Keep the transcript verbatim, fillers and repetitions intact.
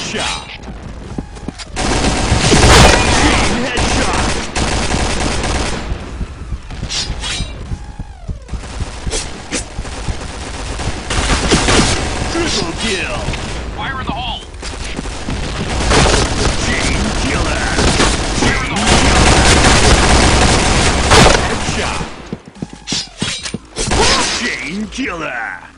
Headshot. Chain headshot. Triple kill. Fire in the hole. Chain killer. Chain killer. Headshot. Chain killer.